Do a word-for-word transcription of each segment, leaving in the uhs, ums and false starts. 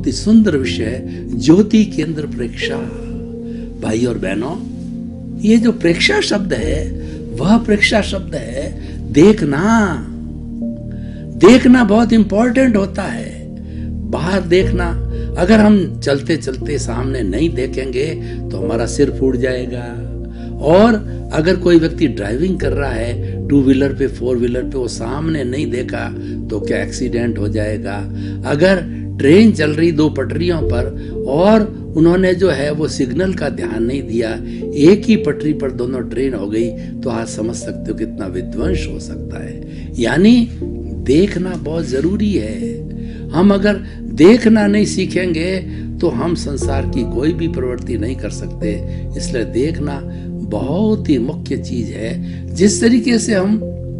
बहुत ही सुंदर विषय है, ज्योति केंद्र प्रेक्षा। भाई और बहनों, ये जो प्रेक्षा शब्द है वह प्रेक्षा शब्द है देखना। देखना बहुत इंपॉर्टेंट होता है, बाहर देखना। अगर हम चलते चलते सामने नहीं देखेंगे तो हमारा सिर फूट जाएगा। और अगर कोई व्यक्ति ड्राइविंग कर रहा है टू व्हीलर पे, फोर व्हीलर पे, वो सामने नहीं देखा तो क्या एक्सीडेंट हो जाएगा। अगर ट्रेन चल रही दो पटरियों पर और उन्होंने जो है वो सिग्नल का ध्यान नहीं दिया, एक ही पटरी पर दोनों ट्रेन हो गई, तो आप समझ सकते हो कितना विध्वंस हो सकता है। यानी देखना बहुत जरूरी है। हम अगर देखना नहीं सीखेंगे तो हम संसार की कोई भी प्रवृत्ति नहीं कर सकते। इसलिए देखना बहुत ही मुख्य चीज है। जिस तरीके से हम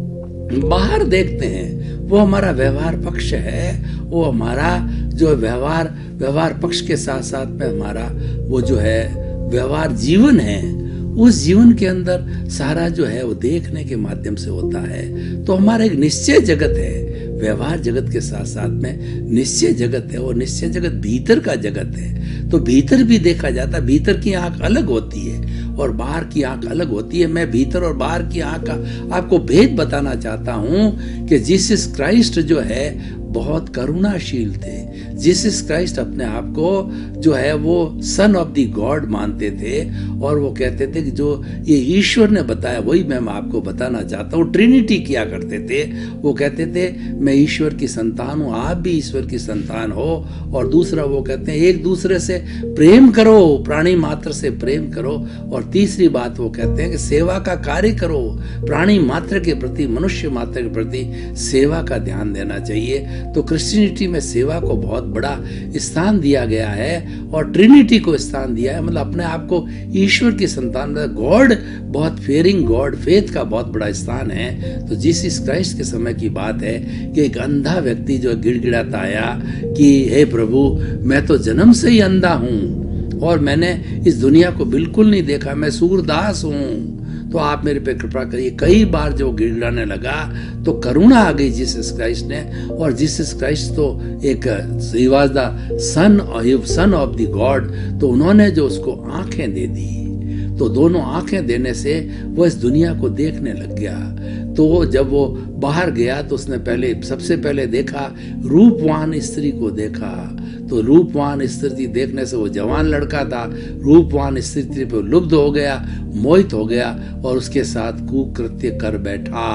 बाहर देखते हैं वो हमारा व्यवहार पक्ष है, वो हमारा जो व्यवहार व्यवहार पक्ष के साथ साथ में हमारा वो जो है व्यवहार जीवन है, उस जीवन के अंदर सारा जो है वो देखने के माध्यम से होता है। तो हमारा एक निश्चय जगत है, व्यवहार जगत के साथ साथ में निश्चय जगत है, और निश्चय जगत भीतर का जगत है। तो भीतर भी देखा जाता है। भीतर की आंख अलग होती है और बाहर की आंख अलग होती है। मैं भीतर और बाहर की आंख का आपको भेद बताना चाहता हूं कि जीसस क्राइस्ट जो है बहुत करुणाशील थे। जीसस क्राइस्ट अपने आप को जो है वो सन ऑफ द गॉड मानते थे, और वो कहते थे कि जो ये ईश्वर ने बताया वही मैं आपको बताना चाहता हूँ। ट्रिनिटी किया करते थे। वो कहते थे मैं ईश्वर की संतान हूँ, आप भी ईश्वर की संतान हो। और दूसरा वो कहते हैं एक दूसरे से प्रेम करो, प्राणी मात्र से प्रेम करो। और तीसरी बात वो कहते हैं कि सेवा का कार्य करो, प्राणी मात्र के प्रति, मनुष्य मात्र के प्रति सेवा का ध्यान देना चाहिए। तो क्रिश्चियनिटी में सेवा को बहुत बड़ा स्थान दिया गया है और ट्रिनिटी को स्थान दिया है, मतलब अपने आप को ईश्वर की संतान, गॉड, बहुत फेयरिंग गॉड, फेथ का बहुत बड़ा स्थान है। तो जीसस क्राइस्ट के समय की बात है कि एक अंधा व्यक्ति जो गिड़गिड़ाता आया कि हे प्रभु, मैं तो जन्म से ही अंधा हूं और मैंने इस दुनिया को बिल्कुल नहीं देखा, मैं सूरदास हूं, तो आप मेरे पे कृपा करिए। कई बार जो गिड़गिड़ाने लगा तो करुणा आ गई जीसस क्राइस्ट ने, और जीसस क्राइस्ट तो एक ही was the son son of the God, तो उन्होंने जो उसको आंखें दे दी, तो दोनों आंखें देने से वो इस दुनिया को देखने लग गया। तो जब वो बाहर गया तो उसने पहले सबसे पहले देखा रूपवान स्त्री को देखा। तो रूपवान स्त्री देखने से, वो जवान लड़का था, रूपवान स्त्री पे लुब्ध हो गया, मोहित हो गया और उसके साथ कुकृत्य कर बैठा।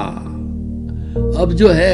अब जो है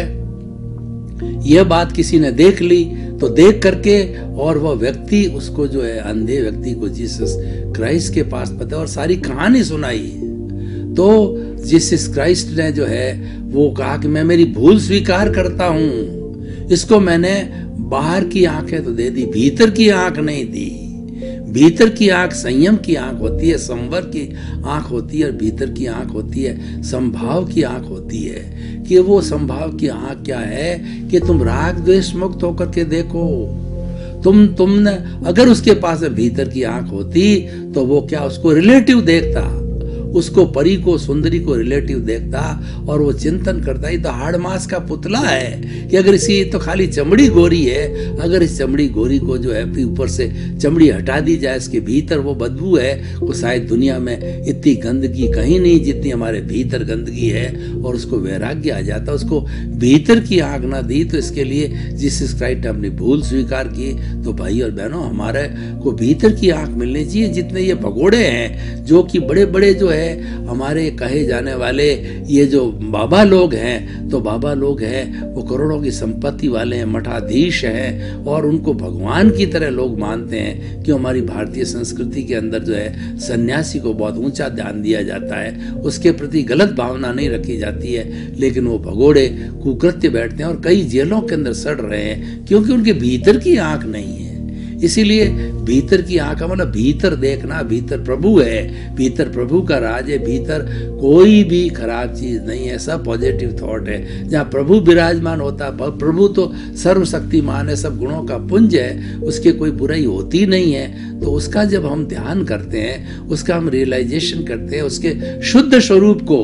यह बात किसी ने देख ली, तो देख करके और वह व्यक्ति उसको जो है अंधे व्यक्ति को जीसस क्राइस्ट के पास पता और सारी कहानी सुनाई। तो जीसस क्राइस्ट ने जो है वो कहा कि मैं मेरी भूल स्वीकार करता हूं, इसको मैंने बाहर की आंखें तो दे दी, भीतर की आंख नहीं दी। भीतर की आंख संयम की आंख होती है, संवर की आंख होती है, और भीतर की आंख होती है संभाव की आंख होती है। कि वो संभाव की आंख क्या है कि तुम राग द्वेष मुक्त होकर के देखो। तुम तुमने अगर उसके पास भीतर की आंख होती तो वो क्या उसको रिलेटिव देखता, उसको परी को, सुंदरी को रिलेटिव देखता और वो चिंतन करता ही तो हाड़ मास का पुतला है कि अगर इसी तो खाली चमड़ी गोरी है, अगर इस चमड़ी गोरी को जो है ऊपर से चमड़ी हटा दी जाए, इसके भीतर वो बदबू है, वो शायद दुनिया में इतनी गंदगी कहीं नहीं जितनी हमारे भीतर गंदगी है, और उसको वैराग्य आ जाता। उसको भीतर की आंख ना दी, तो इसके लिए जीसस क्राइस्ट ने अपनी भूल स्वीकार की। तो भाई और बहनों, हमारे को भीतर की आंख मिलनी चाहिए। जितने ये भगोड़े हैं जो कि बड़े बड़े जो है हमारे कहे जाने वाले ये जो बाबा लोग हैं, तो बाबा लोग हैं वो करोड़ों की संपत्ति वाले हैं, मठाधीश हैं, और उनको भगवान की तरह लोग मानते हैं। कि हमारी भारतीय संस्कृति के अंदर जो है सन्यासी को बहुत ऊंचा ध्यान दिया जाता है, उसके प्रति गलत भावना नहीं रखी जाती है, लेकिन वो भगोड़े कुकृत्य बैठते हैं और कई जेलों के अंदर सड़ रहे हैं क्योंकि उनके भीतर की आंख नहीं है। इसीलिए भीतर की आंख मतलब भीतर देखना, भीतर प्रभु है, भीतर प्रभु का राज है, भीतर कोई भी खराब चीज नहीं है, सब पॉजिटिव थॉट है। जहाँ प्रभु विराजमान होता है, प्रभु तो सर्वशक्तिमान है, सब गुणों का पुंज है, उसके कोई बुराई होती नहीं है। तो उसका जब हम ध्यान करते हैं, उसका हम रियलाइजेशन करते हैं, उसके शुद्ध स्वरूप को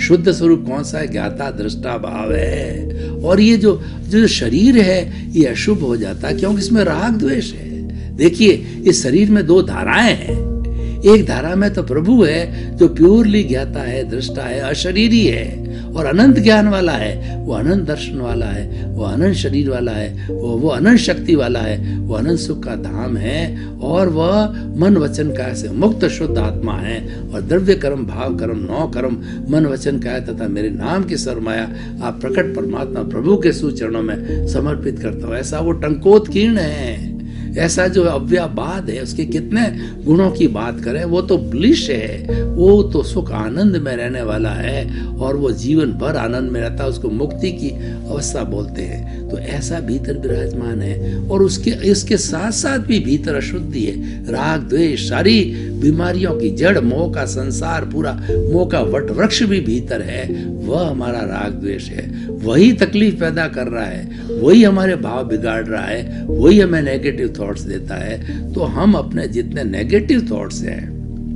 शुद्ध स्वरूप कौन सा है? ज्ञाता दृष्टा भाव है। और ये जो जो शरीर है ये अशुभ हो जाता है क्योंकि इसमें राग द्वेष है। देखिए, इस शरीर में दो धाराएं हैं। एक धारा में तो प्रभु है जो प्योरली ज्ञाता है, दृष्टा है, अशरीरी है और अनंत ज्ञान वाला है, वो अनंत दर्शन वाला है, वो अनंत शरीर वाला है, वो वो अनंत शक्ति वाला है, वो अनंत सुख का धाम है और वह मन वचन काया से मुक्त शुद्ध आत्मा है। और द्रव्य कर्म, भाव कर्म, नौ कर्म, मन वचन काया तथा मेरे नाम की सरमाया आप प्रकट परमात्मा प्रभु के सुचरणों में समर्पित करता हो। ऐसा वो टंकोत्कीर्ण है, ऐसा जो अव्याबाद है, उसके कितने गुणों की बात करें, वो तो ब्लिश है, वो तो सुख आनंद में रहने वाला है और वो जीवन भर आनंद में रहता है, उसको मुक्ति की अवस्था बोलते हैं। तो ऐसा भीतर विराजमान है और उसके इसके साथ साथ भी भीतर अशुद्धि है, राग द्वेष, सारी बीमारियों की जड़, मोह का संसार, पूरा मोह का वट वृक्ष भी भीतर है। वह हमारा राग द्वेष है, वही तकलीफ पैदा कर रहा है, वही हमारे भाव बिगाड़ रहा है, वही हमें नेगेटिव थॉट्स देता है। तो हम अपने जितने नेगेटिव थॉट्स हैं,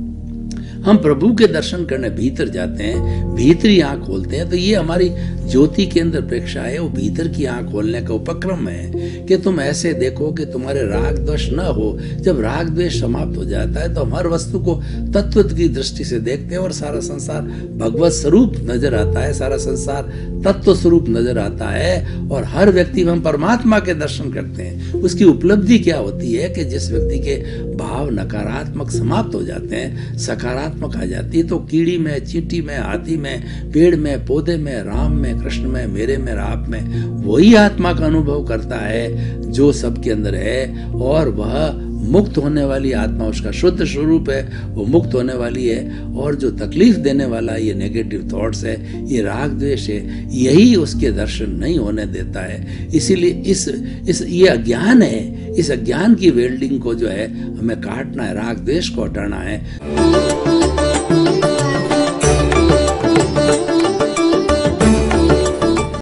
हम प्रभु के दर्शन करने भीतर जाते हैं, भीतरी आंख खोलते हैं, तो ये हमारी ज्योति केंद्र प्रेक्षा है, वो भीतर की आंख खोलने का उपक्रम है कि तुम ऐसे देखो कि तुम्हारे राग द्वेष न हो। जब राग द्वेष समाप्त हो जाता है तो हम हर वस्तु को तत्व की दृष्टि से देखते हैं और सारा संसार भगवत स्वरूप नजर आता है, सारा संसार तत्व स्वरूप नजर आता है और हर व्यक्ति में हम परमात्मा के दर्शन करते हैं। उसकी उपलब्धि क्या होती है कि जिस व्यक्ति के भाव नकारात्मक समाप्त हो जाते हैं, सकारात्मक आ जाती है, तो कीड़ी में, चींटी में, हाथी में, पेड़ में, पौधे में, राम में, कृष्ण में, मेरे में, आप में, वही आत्मा का अनुभव करता है जो सबके अंदर है और वह मुक्त होने वाली आत्मा, उसका शुद्ध स्वरूप है, वो मुक्त होने वाली है। और जो तकलीफ देने वाला ये नेगेटिव थॉट्स है, ये राग द्वेष है, यही उसके दर्शन नहीं होने देता है। इसीलिए इस इस ये अज्ञान है, इस अज्ञान की वेल्डिंग को जो है हमें काटना है, राग द्वेष को हटाना है।